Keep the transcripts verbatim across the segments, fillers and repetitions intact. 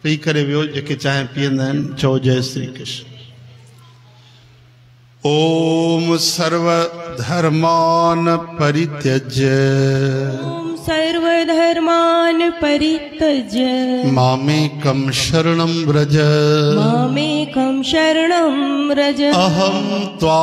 P करे वियो जेके चाहे पीअंदा आहिनि चओ जय श्री कृष्ण। ओम सर्वधर्मान परित्यज्य ओम सर्वधर्मान परित्यज्य मामेकं शरणं व्रज मामेकं शरणं व्रज अहं त्वा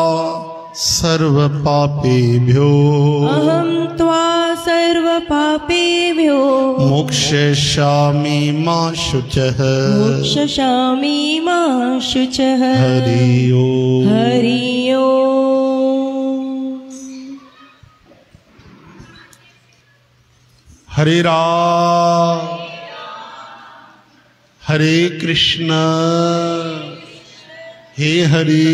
सर्वपापेभ्यो अहं त्वा सर्वपापेभ्यो मोक्षयिष्यामि मा शुचः मोक्षयिष्यामि मा शुचः। हरि ओम। हरि ओम। हरे राम हरे कृष्ण हे हरि।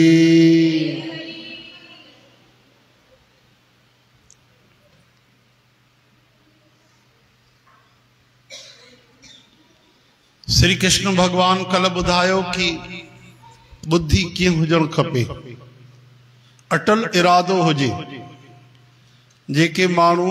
श्री कृष्ण भगवान कल बुधायो कि बुद्धि कीअं हुजण खपे। अटल इरादो हुजे। जेके माण्हू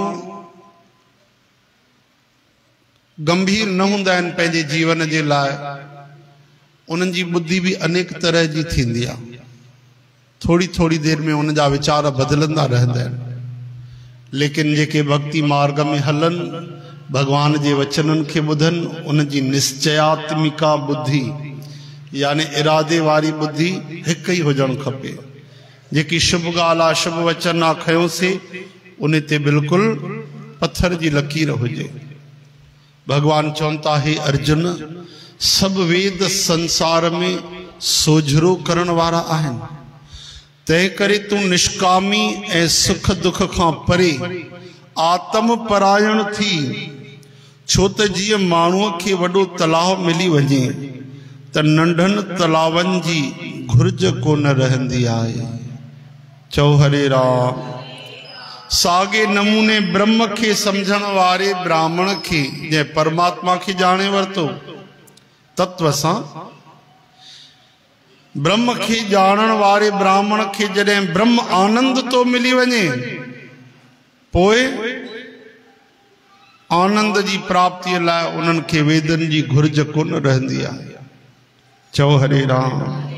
गंभीर न हूंदा आहिनि पंहिंजे जीवन जे लाइ उन्हनि जी बुद्धि भी अनेक तरह जी थींदी आहे। थोड़ी थोड़ी देर में उन जा वीचार बदलंदा रहंदा आहिनि। लेकिन जेके भक्ति मार्ग में हलन भगवान जे वचनन के बुधन उन जी निश्चयात्मिका बुद्धि यानी इरादे वारी बुद्धि एक ही हुजण खपे। जेकी शुभ गाला शुभ वचन आखयों से उन ते बिल्कुल पत्थर जी लकीर हुजे। भगवान चवंता है अर्जुन सब वेद संसार में सोझरो करण वारा आहिन। तय करे तू निष्कामी ए सुख दुख खां परे आत्म परायण थी। छो त जीअं माण्हूअ खे वॾो तलाव मिली वञे त नंढनि तलावनि जी घुर्ज कोन रहंदी आहे। चओ हरे राम। सागे नमूने ब्रह्म के समझण वारे ब्राह्मण के जंहिं परमात्मा के जाने वरतो तत्व सां ब्रह्म के जानण वारे ब्राह्मण के जॾहिं ब्रह्म आनंद तो मिली वञे पोए आनंद जी प्राप्ति लाइ उन्हनि खे वेदन जी घुर्ज कोन रहंदी आहे। चओ हरे राम।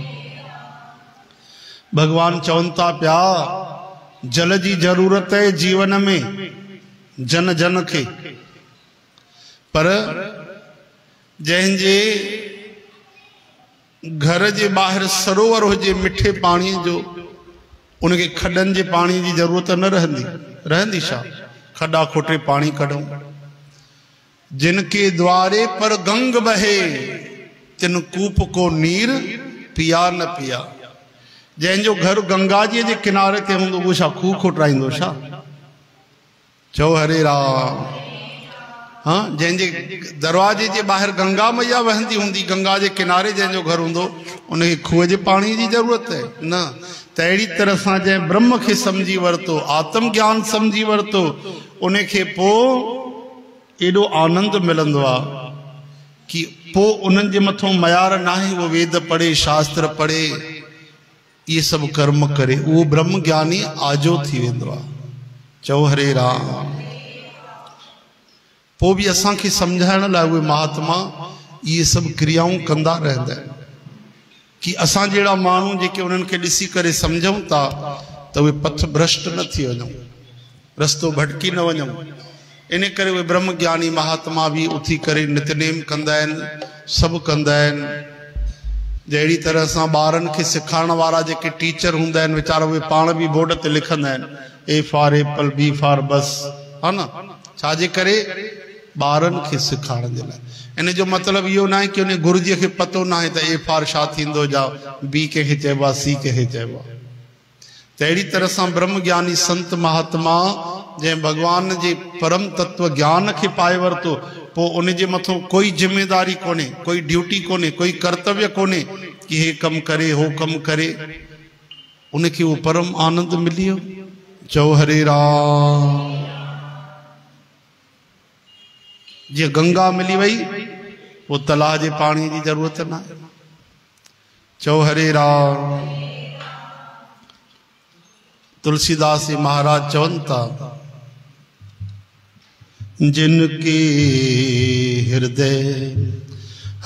भगवान चवनि था पिया जल जी जरूरत है जीवन में जन जन के पर जंहिंजे घर जे ॿाहिरि सरोवर हुजे मिठे पाणी जो उनके खडन जे पानी की जरूरत न रहंदी रहंदी छा। खड्डा खोटे पानी कढूं। जिनके द्वारे पर गंग बहे तिन कूप को नीर पिया न पिया। जंहिंजो घर गंगा जी के किनारे ते हूंदो वो छा खूह खोटाईंदो छा। चओ हरे राम। हाँ जंहिंजे दरवाजे जे ॿाहिरि गंगा मैया वहंदी हुंदी गंगा जे किनारे जंहिंजो घर हूंदो उनखे खूह जे पाणी जी जरूरत है न। त अहिड़ी तरह सां जंहिं ब्रह्म खे समझी वरतो आत्म ज्ञान समझी वरतो उनखे पोइ एॾो आनंद मिलंदो आहे कि पोइ उन्हनि जे मथां मयार नाहे। वो वेद पढ़े शास्त्र पढ़े ये सब कर्म करे वो ब्रह्म ज्ञानी आजो थी वेंदो आहे। चओ हरे राम। पोइ बि असांखे सम्झाइण लाइ उहे महात्मा ये सब क्रियाऊं कंदा रहंदा आहिनि कि असां जहिड़ा माण्हू जेके उन्हनि खे ॾिसी करे सम्झूं था त उहे पथ भ्रष्ट न थी वञूं रस्तो भटकी न वञूं। इन करे उहे ब्रह्म ज्ञानी महात्मा भी उथी करे नितनेम कंदा आहिनि सभु कंदा आहिनि। जहिड़ी तरह सां ॿारनि खे सेखारण वारा जेके टीचर हूंदा आहिनि वीचारा उहे पाण बि बोर्ड ते लिखंदा आहिनि A for apple B for bus हा न। छाजे करे ॿारनि खे सेखारण जे लाइ। इन जो मतिलबु इहो न आहे कि उन गुरुजीअ खे पतो न आहे त ए फॉर छा थींदो जा बी कंहिंखे चइबो आहे सी कंहिंखे चइबो आहे। त अहिड़ी तरह सां ब्रह्म ज्ञानी संत महात्मा जंहिं भगवान जे परम तत्व ज्ञान के पाए वरतो पोइ उन जे मथां कोई जिम्मेदारी कोने कोई ड्यूटी कोने कोई कर्तव्य कोने कि हे कम करे हो कम करे उनखे वो परम आनंद मिली वियो। चओ हरे राम। जी गंगा मिली वही वो तलाह जे पानी की जरूरत ना। चओ हरे राम। तुलसीदास महाराज चवन था जिनके हृदय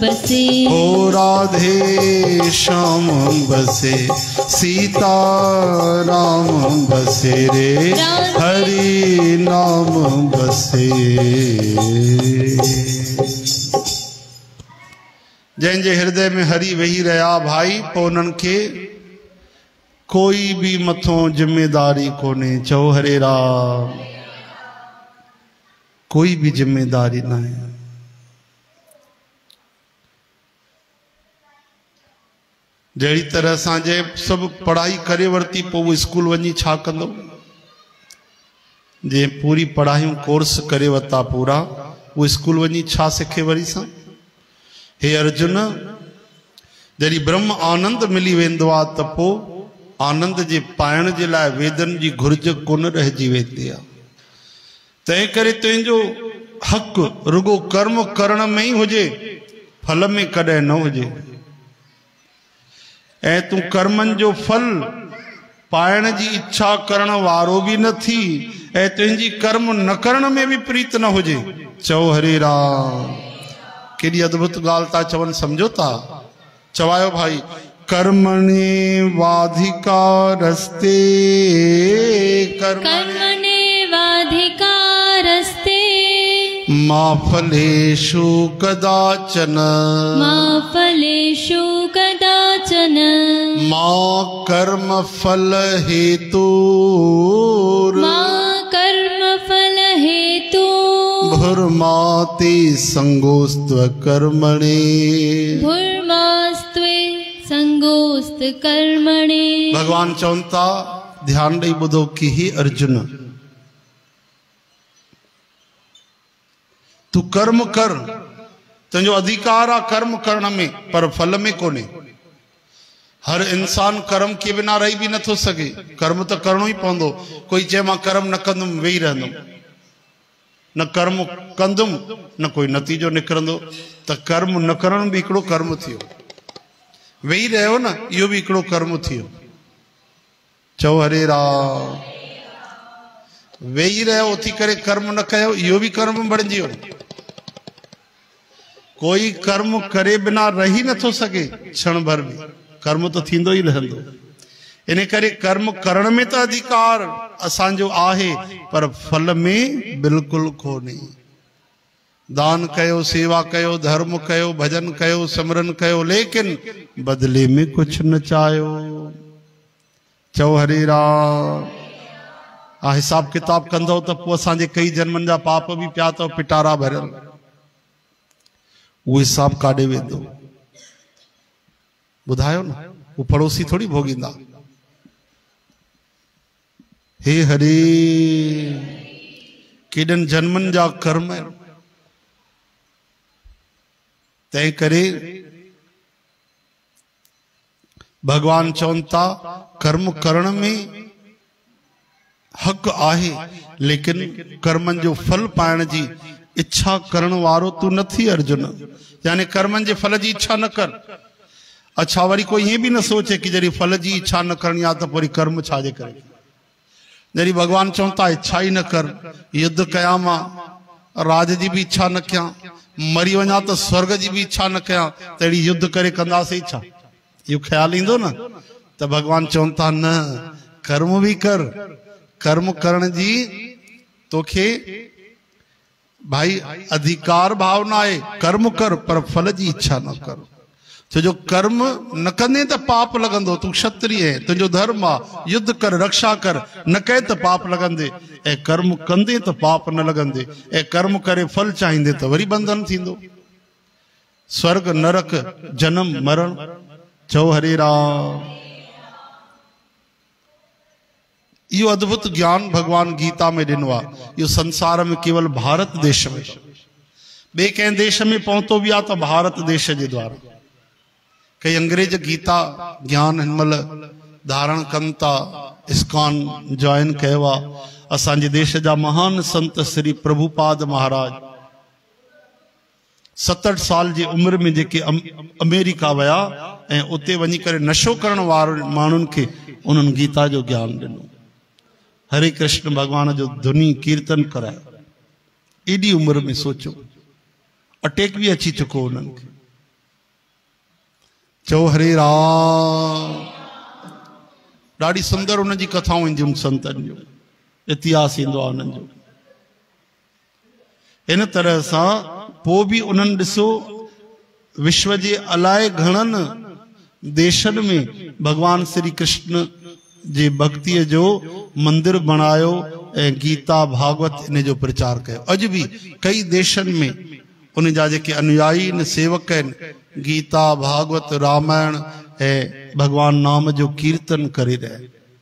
बसे। ओ राधे श्याम बसे सीता राम बसे रे हरि नाम बसे। जंहिंजे हृदय में हरि वेही रहा भाई पोइ उन्हनि खे कोई भी मथों जिम्मेदारी कोने। चओ हरे राम। कोई भी जिम्मेदारी ना है। जहिड़ी तरह असांजे सभु पढ़ाई करे वरिती पोइ उहो स्कूल वञी छा कंदो। जे पूरी पढ़ाइयूं कोर्स करे वरिता पूरा उहो स्कूल वञी छा सिखे वरी सां। हे अर्जुन जॾहिं ब्रह्म आनंद मिली वेंदो आहे त पोइ आनंद जे पाइण जे लाइ वेदन जी घुर्ज कोन रहिजी वेंदी आहे। तंहिं करे तुंहिंजो हक़ रुगो कर्म करण में ई हुजे फल में कॾहिं न हुजे। ऐं तूं कर्मनि जो फल पाइण जी इच्छा करण वारो बि न थी ऐं तुंहिंजी कर्म न करण में बि प्रीत न हुजे। चओ हरे राम। केॾी अद्भुत ॻाल्हि था चवनि सम्झो था। चवायो भाई कर्मणि वाधिकारस्ते कर्मणे वाधिकारस्ते मा फलेषु कदाचन मा फलेषु कदाचन मा कर्म फल हेतु मा कर्म फल हेतु भुर्माते संगोस्त्व कर्मणे भुर्मास्त्वे संगोस्त कर्मणे। भगवान चवनि था ध्यान ॾेई ॿुधो कि हे अर्जुन तू कर्म कर। तुंहिंजो अधिकार आहे कर्म करण में पर फल में कोन्हे। हर इंसान कर्म के बिना रही भी नथो सके। कर्म तो करणो ही पवंदो। कोई चए मां कर्म न कंदुमि वेही रहंदुमि न कर्म कंदुमि न कोई नतीजो निकिरंदो। त कर्म न करण भी हिकिड़ो कर्म थियो। वेही रहियो न इहो भी हिकिड़ो कर्म थियो। चओ हरे राम। वेही रहियो उथी करे कर्म न कयो इहो भी कर्म बणिजी वियो। कोई कर्म करे बिना रही नथो सके क्षण भर भी। कर्म तो थींदो ही रहंदो। इन करे कर्म करण में तो अधिकार असांजो आहे पर फल में बिल्कुल कोन्हे। दान कयो सेवा कयो धर्म कयो भजन कयो सिमरन कयो लेकिन बदले में कुछ न चाहियो। चओ हरे राम। आ हिसाब किताब कंदो तो पोइ असांजे कई जन्मनि जा पाप भी पिया अथव पिटारा भरियल। वो हिसाब काॾे वेंदो ॿुधायो न। वो पड़ोसी थोड़ी भोगींदा। हे हरे केॾनि जन्मनि जा कर्म आहिनि। तंहिं करे भगवान चवनि था कर्म करण में हक़ आहे लेकिन कर्मनि जो फल पाइण जी इच्छा करण वारो तू न थी अर्जुन। यानी कर्मनि जे फल जी इच्छा न कर। अच्छा वरी कोई ये भी न सोचे कि जॾहिं फल जी इच्छा न करनी आहे त वरी कर्म छाजे करे। जॾहिं भगवान चवनि था इच्छा ही न कर युद्ध कयां मां राज जी भी इच्छा न कयां मरी वञा तो स्वर्ग जी भी इच्छा न कयां त अहिड़ी युद्ध करे कंदासीं छा। इहो ख्याल ईंदो न त भगवान चवनि था न कर्म भी कर। कर्म करण जी तोखे भाई अधिकार भावना है। कर्म कर पर फल जी इच्छा न कर। छो जो कर्म न कंदे त पाप लगंदो। तू क्षत्रिय है तुंहिंजो धर्म आहे युद्ध कर रक्षा कर न कहे त पाप लगंदे ऐं कर्म कंदे त पाप न लगंदे ऐं कर्म करे फल चाहींदे त वरी बंधन थींदो। स्वर्ग नरक जन्म मरण। चओ हरे राम। यो अद्भुत ज्ञान भगवान गीता में ॾिनो आहे। इहो संसार में केवल भारत देश में ॿिए कंहिं देश में पहुतो भी आहे त भारत देश जे द्वारा। कई अंग्रेज गीता ज्ञान हिन महिल धारण कनि था। इस्कॉन जॉइन कयो आहे। असांजे देश जा महान संत श्री प्रभुपाद महाराज सतहठ साल जी उम्र में जेके अमेरिका विया ऐं उते वञी करे नशो करण वारे माण्हुनि खे उन्हनि गीता जो ज्ञान ॾिनो। हरे कृष्ण भगवान जो धुनी कीर्तन करायो। एडी उम्र में सोचो अटैक भी अची चुको उन्हनि खे। चओ हरे राम। ॾाढी सुंदर उन जी कथाऊं ईंदियूं संतनि जो, इतिहास ईंदो आहे उन्हनि जो। इन तरह सां पोइ बि उन्हनि ॾिसो विश्व जे अलाए घणनि देशनि में भगवान श्री कृष्ण जे भक्तीअ जो मंदिर बणायो ऐं गीता भागवत इन जो प्रचार कयो। अॼु बि कई देशनि में उन जा जेके अनुयायी आहिनि, सेवक आहिनि, गीता भागवत रामायण ऐं भगवान नाम जो कीर्तन करे रहिया।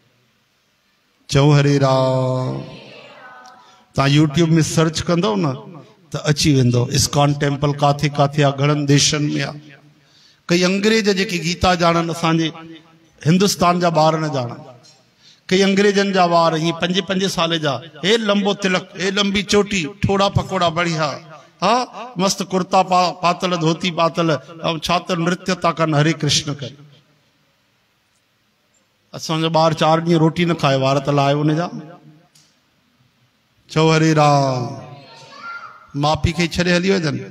चओ हरे राम। तव्हां यूट्यूब में सर्च कंदव न त अची वेंदो इस्कॉन टेम्पल काथे काथे आहे, घणनि देशनि में आहे। कई अंग्रेज जेके गीता ॼाणनि असांजे हिंदुस्तान जा ॿार न ॼाणनि। कई अंग्रेजनि जा ॿार हीअं पंजे पंजे साल जा, हे लंबो तिलक, हे लंबी चोटी, ठोड़ा पकोड़ा बढ़िया, हा मस्त कुर्ता पा पातल, धोती पातल, ऐं छा त नृत्य था कनि, हरे कृष्ण करे। असांजो ॿार चार ॾींहं रोटी न खाए, वार त लाहे उन जा। चओ हरे राम। माउ पीउ खे छॾे हली वञनि,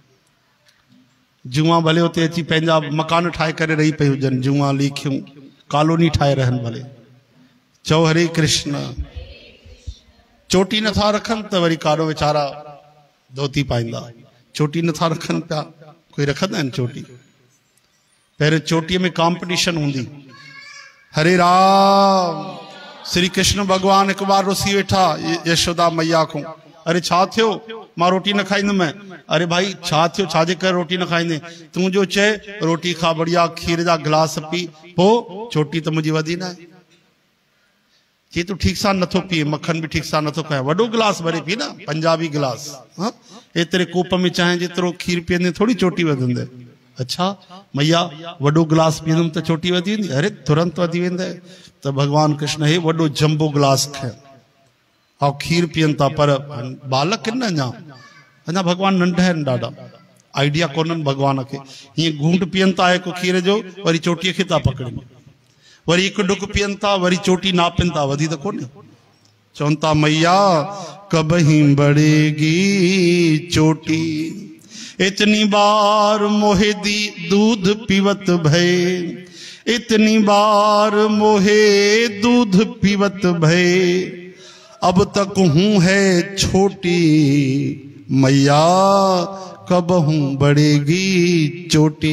जुआ भले उते अची पंहिंजा मकान ठाहे करे रही पई हुजनि, जुआ लिखियूं कॉलोनी ठाहे रहनि भले। चओ हरे कृष्ण। चोटी नथा रखनि त वरी कारो वीचारा धोती पाईंदा, चोटी नथा रखनि पिया, कोई रखंदा आहिनि चोटी। पहिरियों चोटीअ में कॉम्पिटिशन हूंदी। हरे राम। श्री कृष्ण भगवान हिकु बार रुसी वेठा यशोदा मैया को, अरे छा थियो, मां रोटी न खाईंदुमि। अरे भाई छा थियो, छाजे करे रोटी न खाईंदे? तूं जो चए रोटी खा, बढ़िया खीर जा गिलास पी, पोइ चोटी त मुंहिंजी वधी न आहे। चई तूं ठीक सां नथो पीए, मक्खन भी ठीक सां नथो खाए, वॾो गिलास भरे पी न, पंजाबी गिलास। हाँ एतिरे कोप में चाहे जेतिरो खीर पीअंदे थोड़ी चोटी वधंदे। अच्छा मैया वॾो गिलास पीअंदुमि त चोटी वधी वेंदी? अरे तुरंत वधी वेंदे। त भगवान कृष्ण हे वॾो जंबो गिलास खयो, हा खीर पीअनि था, पर बालक आहिनि न अञा, अञा भगवान नंढा आहिनि ॾाढा, आइडिया कोन्हनि भगवान खे। हीअं घूंट पीअनि था हिकु खीर जो, वरी चोटीअ खे था पकड़नि, वरी हिकु डुक पीअनि था, वरी चोटी नापिनि था, वधी त कोन्हे। चवनि था मैया कबही बढ़ेगी चोटी, इतनी बार मोहे दी दूध पीवत भय, इतनी बार मोहे दूध पीवत भय, अब तक हूं है छोटी, मैया कब हूं बढ़ेगी चोटी।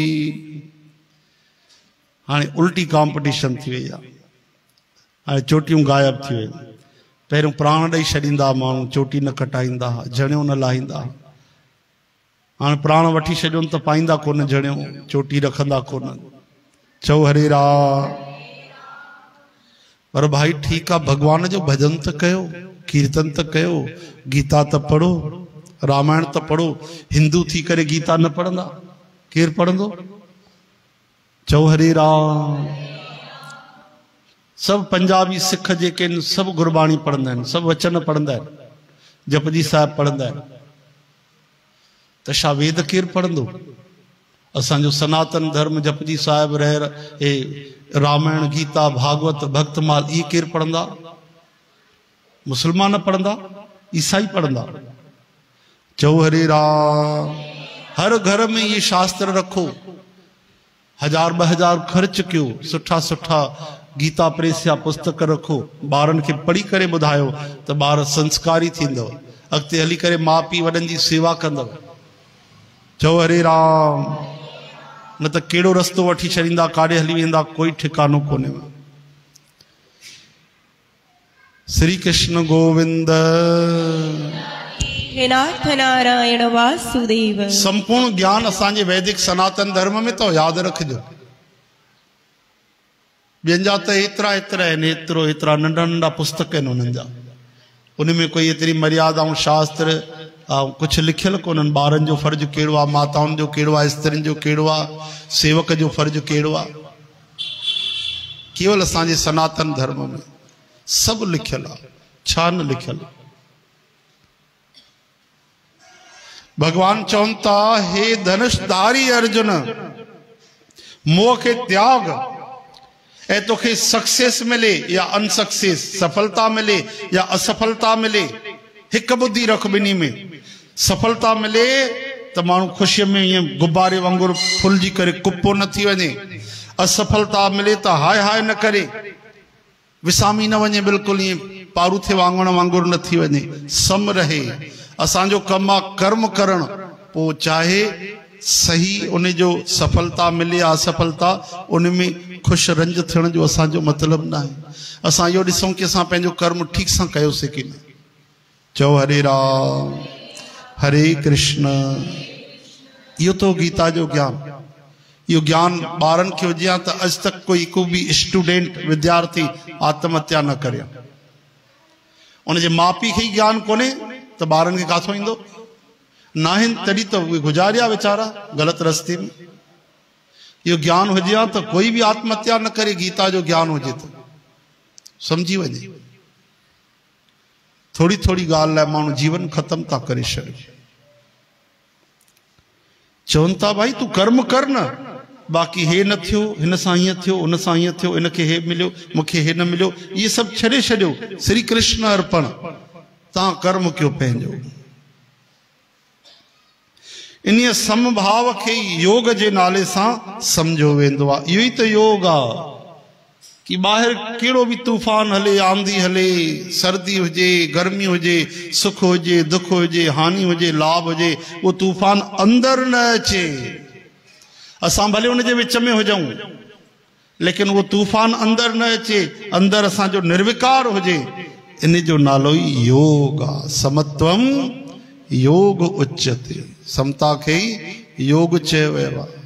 हाँ उल्टी कॉम्पिटिशन थी वही आहे। हाँ चोटियूं गायब थी वही। पहिरियों प्राण ॾेई छॾींदा माण्हू, चोटी न कटाईंदा, जणियो न लाहींदा। हाँ प्राण वठी छॾियोनि त पाईंदा कोन जणियो, चोटी रखंदा कोन। चओ हरे राम। पर भाई ठीक आहे, भगवान जो भजन त कयो, कीर्तन त कयो, गीता त पढ़ो, रामायण त पढ़ो। हिंदू थी करे गीता न पढ़ंदा, केरु पढ़ंदो? चओ हरे राम। सब पंजाबी सिख जेके आहिनि सभु गुरबाणी पढ़ंदा आहिनि, सभु वचन पढ़ंदा आहिनि, जपजी साहिब पढ़ंदा आहिनि। त छा वेद केरु पढ़ंदो? असांजो सनातन धर्म जपजी साहिब रह ए रामायण गीता भागवत भक्तमाल इहे केरु पढ़ंदा? मुसलमान पढ़ंदा, ईसाई पढ़ंदा। चओ हरे राम। हर घर में ये शास्त्र रखो, हजार ब हजार खर्च कयो, सुठा सुठा गीता प्रेस या पुस्तक रखो, ॿारनि खे पढ़ी करे ॿुधायो त ॿार संस्कारी थींदव, अॻिते हली करे माउ पीउ वॾनि जी सेवा कंदव। चओ हरे राम। न त कहिड़ो रस्तो वठी छॾींदा, काॾे हली वेंदा, कोई ठिकानो कोन्हे। श्री कृष्ण गोविंद। हे नाथ नारायण वासुदेव। संपूर्ण ज्ञान असांजे वैदिक सनातन धर्म में तो याद रखिजो। ॿियनि जा त एतिरा एतिरा आहिनि, एतिरो एतिरा नंढा नंढा पुस्तक आहिनि उन्हनि जा, उनमें कोई एतिरी मर्यादाऊं शास्त्र कुछ लिखियल कोन्हनि। ॿारनि जो फर्ज कहिड़ो आहे, माताउनि जो कहिड़ो आहे, स्त्रियुनि जो कहिड़ो आहे, सेवक जो फर्ज कहिड़ो आहे। केवल असांजे सनातन धर्म में सभु लिखियल आहे, छा न लिखियल। भगवान चवनि था हे धनुषधारी अर्जुन, मोह खे त्याग ऐं तोखे सक्सेस मिले या अनसक्सेस, सफलता मिले या असफलता मिले, हिकु बुद्धि रख ॿिन्ही में। सफलता मिले त माण्हू ख़ुशीअ में ईअं गुब्बारे वांगुरु फुलजी करे कुपो न थी वञे, असफलता मिले तो हाय हाय न करे, विसामी न वने, बिल्कुल ये पारूथे वांगण वांगुर न थी वने, सम रहे। असांजो कम आ कर्म करण, पो चाहे सही उन जो सफलता मिले असफलता उनमें खुश रंज थियण जो असांजो मतलब ना है। असां यो ॾिसूं कि असां पंहिंजो कर्म ठीक सां कयोसीं कि न। चओ हरे राम हरे कृष्ण। इहो तो गीता जो ज्ञान, यो ज्ञान ॿारनि खे हुजे हा त अॼु तक कोई को भी स्टूडेंट विद्यार्थी आत्महत्या न करे। उनजे माउ पीउ खे ज्ञान कोन्हे त ॿारनि खे काथो ईंदो, नाहिन तॾहिं त उहे गुजारिया वीचारा गलत रस्ते में। इहो ज्ञान हुजे हा त कोई भी आत्महत्या न करे, गीता जो ज्ञान हुजे तो समझी वञे। थोड़ी थोड़ी गाल लाइ माण्हू जीवन खत्म था करे छॾे। चवनि था भाई तू कर्म कर न, बाक़ी हे न थियो, हिन सां हीअं थियो, उन सां हीअं थियो, इनखे हे मिलियो, मूंखे हे न मिलियो, ये सब छॾे छॾियो। श्री कृष्ण अर्पण, तव्हां कर्म कयो पंहिंजो। इन समभाव खे योग जे नाले सां समझो वेंदो आहे। इहो ई त योग आहे कि ॿाहिरि कहिड़ो बि तूफ़ान हले, आंधी हले, सर्दी हुजे, गर्मी हुजे, सुख हुजे, दुख हुजे, हानि हुजे, लाभ हुजे, वो तूफ़ान अंदर न अचे। असां भले उन जे विच में हुजूं, लेकिन वो तूफ़ान अंदर न अचे, अंदर असांजो निर्विकार हुजे। इन जो नालो ई योग आहे। समत्वम योग उच्यते, समता खे ई योग चयो वियो आहे।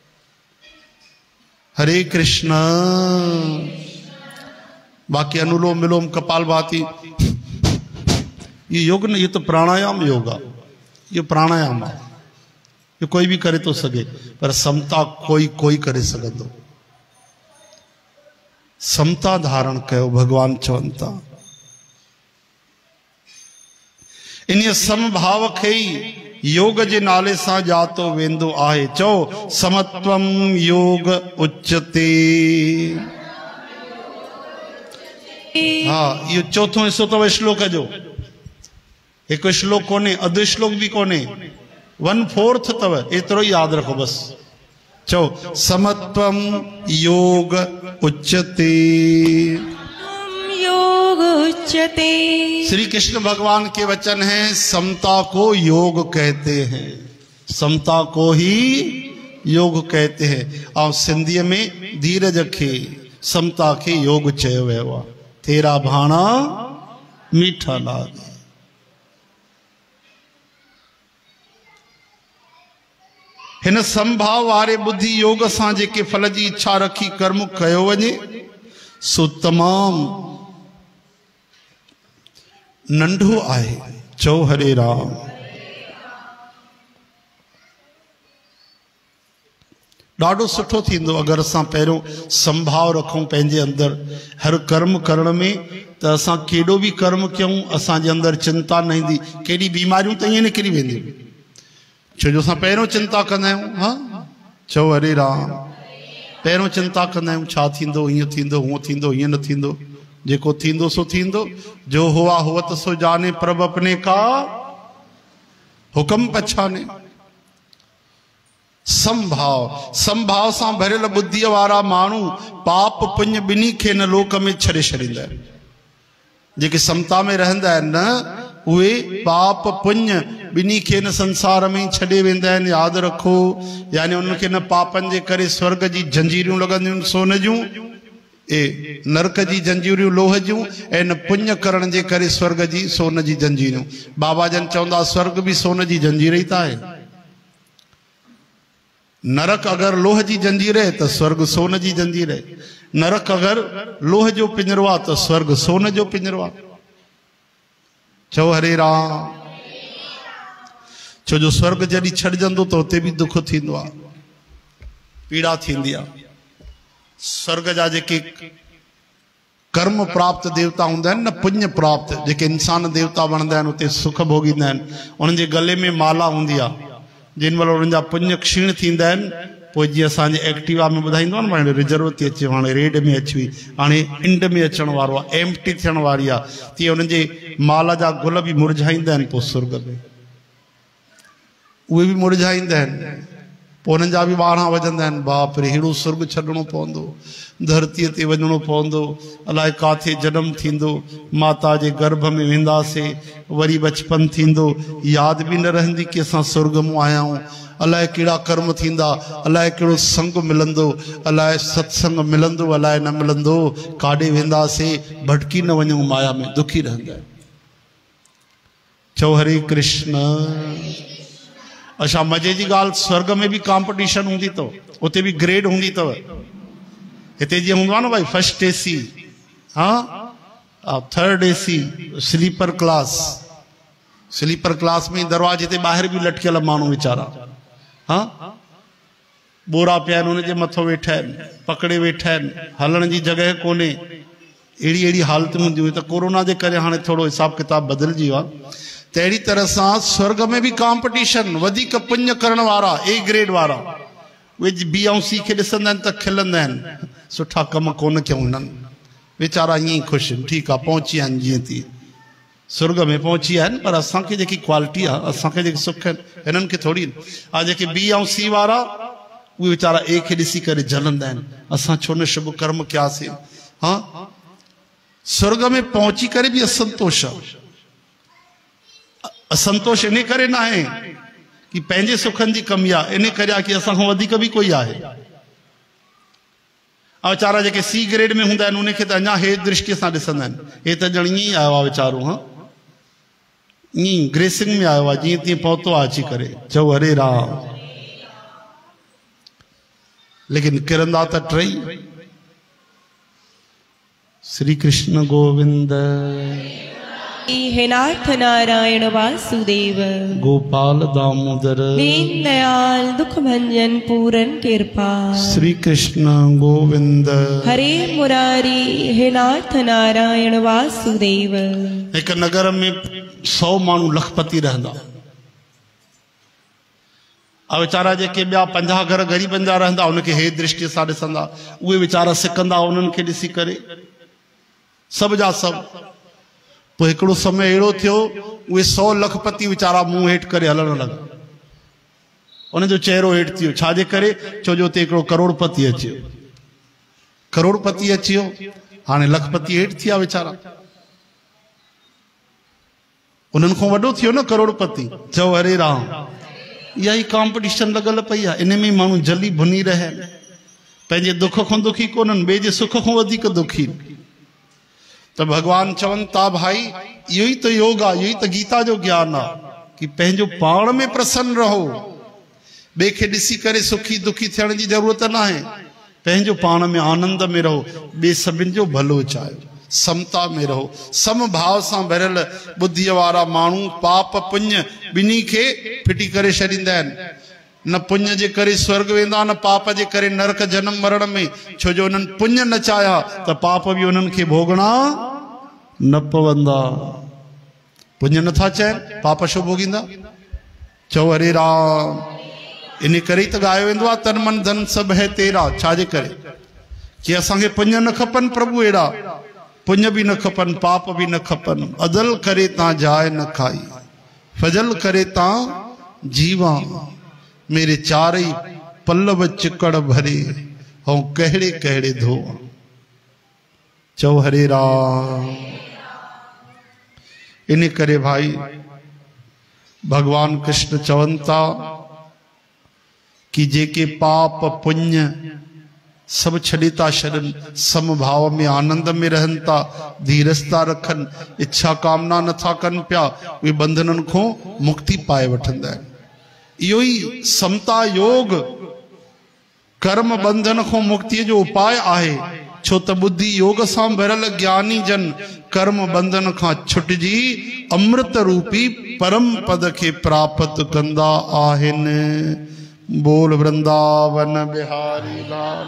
हरे कृष्ण। बाकी अनुलोम विलोम कपालभाति ये योग न, ये तो प्राणायाम योग आहे। ये प्राणायाम आहे, ये कोई भी करे तो सके, पर समता कोई कोई करे सघंदो। समता धारण कयो, भगवान चवनि था। इन समभाव खे ई योग जे नाले सां जातो वेंदो आहे। चओ समत्वम योग उच्यते। हाँ, इहो चौथों हिस्सो अथव श्लोक जो। हिकु श्लोक कोन्हे, अधु श्लोक भी कोन्हे, वन फोर्थ अथव, एतिरो ई यादि रखो बस। चओ समत्वम योग उच्यते। योग उच्यते। श्री कृष्ण भगवान के वचन हैं, समता को योग कहते हैं, समता को ही योग कहते हैं। और सिंधी में धीरज खे समता के योग चयो वियो आहे। तेरा भाणा मीठा लागे। हिन संभाव वारे बुद्धि योग सां जेके फल जी इच्छा रखी कर्म कयो वञे, सो तमाम नंढो आहे। चओ हरे राम। ॾाढो सुठो थींदो अगरि असां पहिरियों संभाव रखूं पंहिंजे अंदर हर कर्म करण में, त असां केॾो बि कर्म कयूं असांजे अंदर चिंता न ईंदी। केॾी बीमारियूं त ईअं निकिरी वेंदियूं, छो जो असां पहिरियों चिंता कंदा आहियूं। हा, चओ हरे राम। पहिरियों चिंता कंदा आहियूं, छा थींदो, हीअं थींदो, हूअं थींदो, हीअं न थींदो। जेको थींदो सो थींदो। जो हुआ हुआ तो सो जाने, प्रभ अपने का हुक्म पछाने। संभाव, संभाव सां भरियल बुद्धि वारा माण्हू पाप पुण्य ॿिन्ही खे न लोक में छॾे छॾींदा आहिनि। जेके समता में रहंदा आहिनि न, उहे पाप पुण्य ॿिन्ही खे न संसार में छॾे वेंदा आहिनि। यादि रखो, यानी उन्हनि खे न पापनि जे करे स्वर्ग जी जंजीरियूं लॻंदियूं आहिनि सोन जूं, ए नरक जी जंजीरियूं लोह जूं, ऐं न पुण्य करण जे करे स्वर्ग जी सोन जी जंजीरियूं। बाबा जन चवंदा स्वर्ग भी सोन जी जंजीर ई त आहे। नरक अगर लोह जी जंजीर है तो स्वर्ग सोन जी जंजीर है। नरक अगर लोह जो पिंजरो आहे तो स्वर्ग सोन जो पिंजरो आहे। चओ हरे राम। छो जो स्वर्ग जॾहिं छॾजंदो तो उते भी दुख थींदो आहे, पीड़ा थींदी आहे। स्वर्ग जा जेके कर्म प्राप्त देवता हूंदा आहिनि न, पुण्य प्राप्त जेके इंसान देवता बनंदा आहिनि, उते सुख भोगींदा आहिनि। उन्हनि जे गले में माला हूंदी आहे, जिन महिल उन्हनि जा पुण्य क्षीण थींदा आहिनि, पोइ जीअं असांजे एक्टिवा में ॿुधाईंदो आहे न, हाणे रिजर्व थी अचे, हाणे रेड में अची वई, हाणे इंड में अचण वारो आहे, एम्प्टी थियण वारी आहे, तीअं उन्हनि जे माला जा गुल बि मुरझाईंदा आहिनि। पोइ स्वर्ग में उहे बि मुरझाईंदा आहिनि। उन्हनि जा बि ॿारहां वॼंदा आहिनि। बाप रे, हेड़ो सुर्ग छॾिणो पवंदो, धरतीअ ते वञिणो पवंदो, अलाए काथे जनम थींदो, माता जे गर्भ में वेंदासीं, वरी बचपन थींदो, यादि बि न रहंदी कि असां सुर्ग मां आया आहियूं। अलाए कहिड़ा कर्म थींदा, अलाए कहिड़ो संग मिलंदो, अलाए सत्संग मिलंदो, अलाए न मिलंदो, काॾे वेंदासीं, भटकी न वञूं माया में, दुखी रहंदा। चओ हरे कृष्ण। अच्छा, मज़े जी ॻाल्हि, स्वर्ग में भी कॉम्पिटिशन हूंदी अथव, उते भी ग्रेड हूंदी अथव। हिते जीअं हूंदो आहे न भाई, फर्स्ट एसी, हाँ third AC, sleeper class. Sleeper class में दरवाजे ते ॿाहिरि भी लटकियल माण्हू वीचारा, हाँ बोरा पिया आहिनि, उनजे मथो वेठा आहिनि, पकड़े वेठा आहिनि, हलण जी जॻह कोन्हे। अहिड़ी अहिड़ी हालतूं हूंदियूं हुयूं। त कोरोना जे करे हाणे थोरो हिसाब किताब बदिलजी वियो आहे। त अहिड़ी तरह सां स्वर्ग में भी कॉम्पिटिशन, वधीक पुण्य करण वारा, ए ग्रेड वारा, उहे बी ऐं सी खे ॾिसंदा आहिनि त खिलंदा आहिनि, सुठा कम कोन कयूं हिननि, वीचारा ईअं ई ख़ुशि आहिनि, ठीकु आहे पहुची विया आहिनि जीअं तीअं, स्वर्ग में पहुची विया आहिनि। पर असांखे जेकी क्वालिटी आहे, असांखे जेके सुख आहिनि, हिननि खे थोरी आहे। जेके बी ऐं सी वारा, उहे वीचारा ए खे ॾिसी करे जलंदा आहिनि, असां छो न शुभ कर्म कयासीं। हाँ, स्वर्ग में पहुची करे भी असंतोष आहे। असंतोष इन करे न आहे कि पंहिंजे सुखनि जी कमी आहे, इन करे आहे कि असां खां वधीक भी कोई आहे। ऐं वीचारा जेके सी ग्रेड में हूंदा आहिनि, उनखे त अञा हे दृष्टिअ सां ॾिसंदा आहिनि, हे त ॼण ईअं ई आयो आहे वीचारो, हाँ ईअं ग्रेसिंग में आयो आहे, जीअं तीअं पहुतो आहे अची करे। चओ हरे राम। लेकिन किरंदा त टई, श्री कृष्ण गोविंद, हे नाथ नारायण वासुदेव, गोपाल दामोदर, दीन दयाल दुख भंजन पूरन कृपा, श्री कृष्ण गोविंद, हरे मुरारी, हे नाथ नारायण वासुदेव। एक नगर में सौ माण्हू लखपति रहंदा, आ वीचारा जेके ॿिया पंजाह घर ग़रीबनि जा रहंदा, उनखे हे दृष्टि सां ॾिसंदा, उहे वीचारा सिकंदा उन्हनि खे ॾिसी करे, सभ जा सभु। तो हिकिड़ो समय अहिड़ो थियो, उहे सौ लखपति वीचारा मुंहुं हेठि करे हलण लॻा, उनजो चेहरो हेठि थी वियो। छाजे करे? छो जो उते हिकिड़ो करोड़पति अची वियो, करोड़पति अची वियो, हाणे लखपति हेठि थी विया वीचारा, उन्हनि खां वॾो थियो न करोड़पति। चओ हरे राम। इहा ई कॉम्पिटिशन लॻल पई आहे, इन में माण्हू जली भुनी रहिया आहिनि, पंहिंजे दुख खां दुखी कोन्हनि, ॿिए जे सुख खां वधीक दुखी। तो भगवान चवन था भाई, इहो ई तो योग आहे, इहो ई तो गीता जो ज्ञान आहे कि पंहिंजो पाण में प्रसन्न रहो, ॿिए खे ॾिसी करे सुखी दुखी थियण जी ज़रूरत न आहे, पंहिंजो पाण में आनंद में रहो, ॿिए सभिनि जो भलो चाहियो, समता में रहो, समभाव सां भरियल बुद्धीअ वारा माण्हू पाप पुण्य ॿिन्ही खे फिटी करे छॾींदा आहिनि। न पुण्य जे करे स्वर्ग वेंदा, न पाप जे करे नरक जन्म मरण में, छो जो उन्हनि पुण्य न चाहिया त पाप भी उन्हनि खे भोगणा न पवंदा। पुण्य नथा चाहिनि, पाप छो भोगींदा? चओ हरे राम। इन करे त ॻायो वेंदो आहे, तन मन धन सभु है तेरा। छाजे करे? कि असांखे पुण्य न खपनि प्रभु, अहिड़ा पुण्य भी न खपनि, पाप भी न खपनि। अदल करे तां जाए न खाई, फजल करे तां जीवा, मेरे चारई पल्लव चिकड़ भरे, हूं कहड़े कहड़े धोआ। चओ हरे राम। इन करे भाई भगवान कृष्ण चवन था कि जेके पाप पुण्य सब छॾे था छॾनि, समभाव में आनंद में रहन था, धीरजता रखन, इच्छा कामना नथा कन पिया, वे बंधनन को मुक्ति पाए वठंदा आहिनि। इहो ई समता योग कर्म बंधन को मुक्ति जो उपाय आहे। छो त बुद्धि योग सां भरियल ज्ञानी जन कर्म बंधन खां छुटजी अमृत रूपी परम पद के प्राप्त कंदा आहिनि। बोल वृंदावन बिहारी लाल।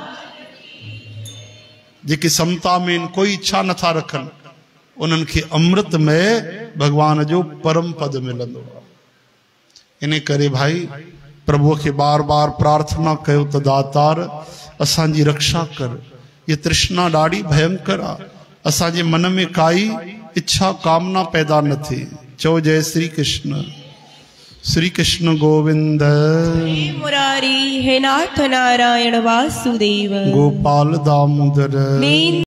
जेके समता में कोई इच्छा नथा रखन, उन्हनि खे अमृत में भगवान जो परम पद मिलंदो आहे। इन करे भाई प्रभु के बार बार प्रार्थना कयो त दातार असांजी रक्षा कर। ये तृष्णा ॾाढी भयंकर आहे, असांजे मन में काई इच्छा कामना पैदा न थे। चओ जय श्री कृष्ण। श्री कृष्ण गोविंद हे मुरारी हे नाथ नारायण वासुदेव गोपाल दामोदर नीन